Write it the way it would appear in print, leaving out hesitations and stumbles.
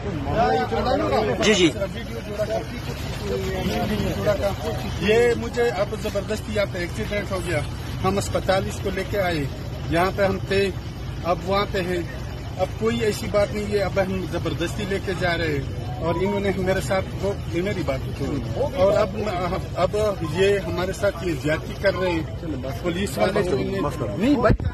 जी जी। ये मुझे अब जबरदस्ती यहाँ पे एक्सीडेंट हो गया, हम अस्पताल इसको लेके आए, यहाँ पे हम थे, अब वहाँ पे हैं। अब कोई ऐसी बात नहीं है, अब हम जबरदस्ती लेके जा रहे हैं और इन्होंने मेरे साथ वो मेरी बात की और अब ये हमारे साथ ये ज्यादती कर रहे हैं पुलिस वाले। नहीं